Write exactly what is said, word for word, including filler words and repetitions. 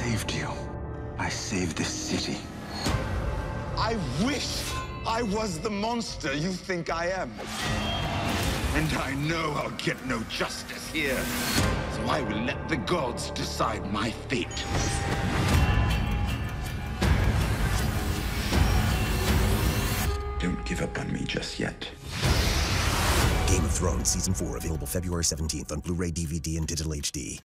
saved you. I saved this city. I wish I was the monster you think I am. And I know I'll get no justice here. So I will let the gods decide my fate. Don't give up on me just yet. Game of Thrones Season four, available February seventeenth on Blu-ray, D V D, and digital H D.